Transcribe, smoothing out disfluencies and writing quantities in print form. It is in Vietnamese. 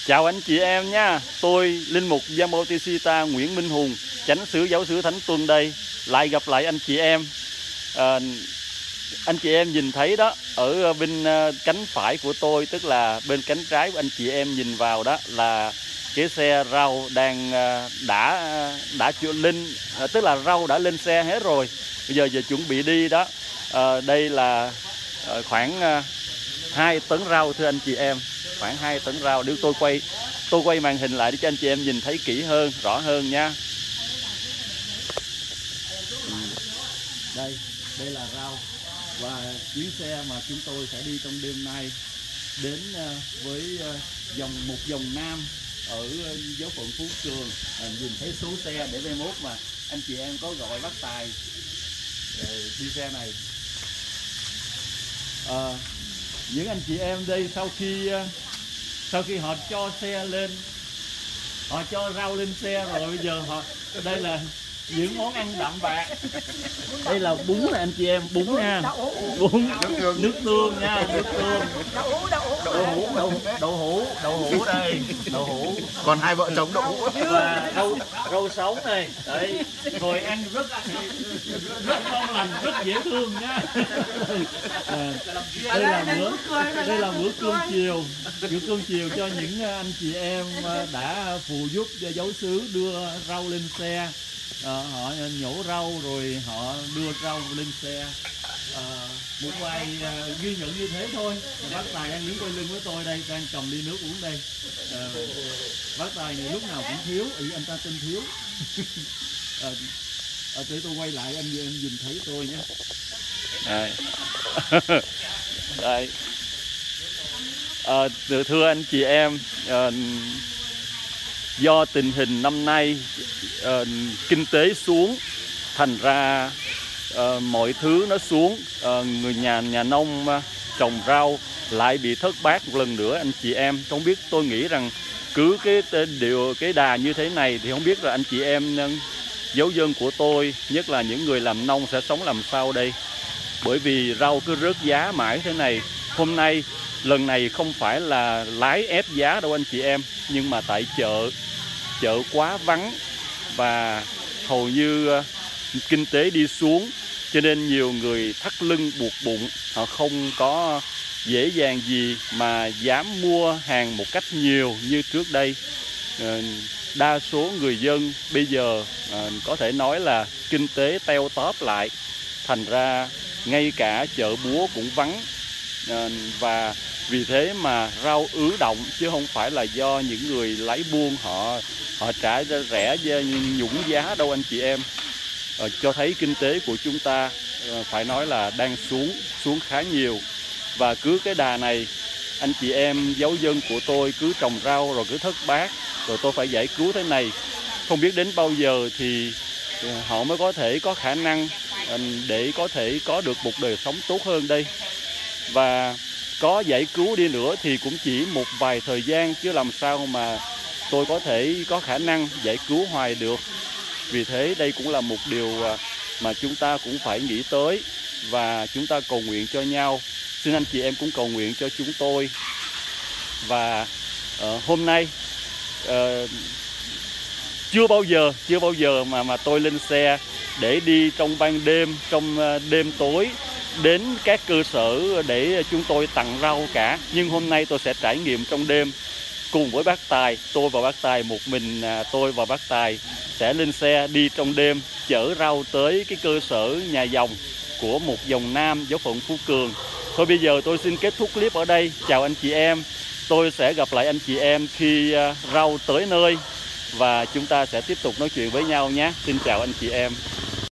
Chào anh chị em nha. Tôi Linh Mục Giang Bautista Nguyễn Minh Hùng, Chánh xứ Giáo xứ Thánh Tuân đây. Lại gặp lại anh chị em. Anh chị em nhìn thấy đó, ở bên cánh phải của tôi, tức là bên cánh trái của anh chị em nhìn vào đó là cái xe rau đang đã lên, tức là rau đã lên xe hết rồi. Bây giờ chuẩn bị đi đó. Đây là khoảng 2 tấn rau thưa anh chị em, khoảng 2 tấn rau. Nếu tôi quay màn hình lại để cho anh chị em nhìn thấy kỹ hơn, rõ hơn nha. Đây là rau và chuyến xe mà chúng tôi sẽ đi trong đêm nay đến với một dòng Nam ở giáo phận Phú Cường. Nhìn thấy số xe để mai mốt mà anh chị em có gọi bác Tài đi xe này. Những anh chị em đây sau khi họ cho xe lên, họ cho rau lên xe rồi, bây giờ đây là những món ăn đậm bạc. Đây là bún này anh chị em, bún nha, bún nước tương nha, nước tương, đậu hũ đây, đậu hũ, còn 2 vợ chồng đậu hũ và rau sống này. Đấy, rồi ăn rất ngon lành, rất dễ thương nha. Đây là bữa cơm chiều cho những anh chị em đã phụ giúp cho giáo xứ đưa rau lên xe. Họ nhổ rau rồi họ đưa rau lên xe. Một vài ghi nhận như thế thôi. Bác Tài đang đứng quay lưng với tôi đây, đang cầm ly nước uống đây. Bác Tài này lúc nào cũng thiếu, anh ta tin thiếu. Để tôi quay lại anh nhìn thấy tôi nhé. Đây. Đây. Thưa anh chị em, do tình hình năm nay kinh tế xuống, thành ra mọi thứ nó xuống, người nhà nông trồng rau lại bị thất bát một lần nữa anh chị em. Không biết, tôi nghĩ rằng cứ cái đà như thế này thì không biết là anh chị em giáo dân của tôi, nhất là những người làm nông sẽ sống làm sao đây. Bởi vì rau cứ rớt giá mãi thế này. Hôm nay lần này không phải là lái ép giá đâu anh chị em, nhưng mà tại chợ quá vắng và hầu như kinh tế đi xuống, cho nên nhiều người thắt lưng buộc bụng, họ không có dễ dàng gì mà dám mua hàng một cách nhiều như trước đây. Đa số người dân bây giờ có thể nói là kinh tế teo tóp lại, thành ra ngay cả chợ búa cũng vắng, và vì thế mà rau ứ động, chứ không phải là do những người lấy buôn họ trả rẻ nhũng giá đâu anh chị em. Cho thấy kinh tế của chúng ta phải nói là đang xuống khá nhiều. Và cứ cái đà này, anh chị em giáo dân của tôi cứ trồng rau rồi cứ thất bát, rồi tôi phải giải cứu thế này. Không biết đến bao giờ thì họ mới có thể có khả năng để có thể có được một đời sống tốt hơn đây. Và có giải cứu đi nữa thì cũng chỉ một vài thời gian, chứ làm sao mà tôi có thể có khả năng giải cứu hoài được. Vì thế đây cũng là một điều mà chúng ta cũng phải nghĩ tới và chúng ta cầu nguyện cho nhau. Xin anh chị em cũng cầu nguyện cho chúng tôi. Và hôm nay chưa bao giờ mà tôi lên xe để đi trong ban đêm, trong đêm tối đến các cơ sở để chúng tôi tặng rau cả. Nhưng hôm nay tôi sẽ trải nghiệm trong đêm cùng với bác Tài. Tôi và bác Tài, một mình tôi và bác Tài sẽ lên xe đi trong đêm chở rau tới cái cơ sở nhà dòng của một dòng Nam giáo phận Phú Cường. Thôi bây giờ tôi xin kết thúc clip ở đây. Chào anh chị em. Tôi sẽ gặp lại anh chị em khi rau tới nơi và chúng ta sẽ tiếp tục nói chuyện với nhau nhé. Xin chào anh chị em.